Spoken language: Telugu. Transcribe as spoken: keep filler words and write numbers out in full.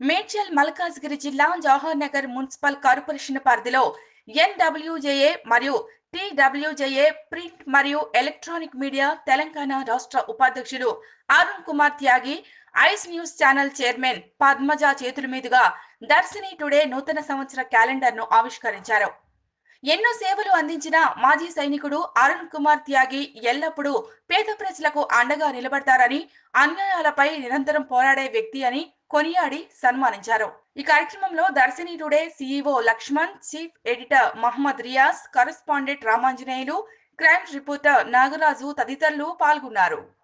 మేడ్చల్ మల్కాజ్గిరి జిల్లా జవహర్ నగర్ మున్సిపల్ కార్పొరేషన్ పరిధిలో ఎన్‌డబ్ల్యూజేఏ మరియు టీడబ్ల్యూజేఏ ప్రింట్ మరియు ఎలక్ట్రానిక్ మీడియా తెలంగాణ రాష్ట్ర ఉపాధ్యక్షులు Arun Kumar Tyagi, ice news channel chairman Padmaja చేతుల మీదుగా దర్శిని టుడే నూతన సంవత్సర క్యాలెండర్ను ఆవిష్కరించారు. ఎన్నో సేవలు అందించిన మాజీ సైనికుడు అరుణ్ కుమార్ త్యాగి ఎల్లప్పుడూ పేద ప్రజలకు అండగా నిలబడతారని, అన్యాయాలపై నిరంతరం పోరాడే వ్యక్తి అని కొనియాడి సన్మానించారు. ఈ కార్యక్రమంలో Darshini today CEO Lakshman, chief editor Mohammed Riyaz, correspondent Ramanjaneyulu, crime reporter Nagaraju తదితరులు పాల్గొన్నారు.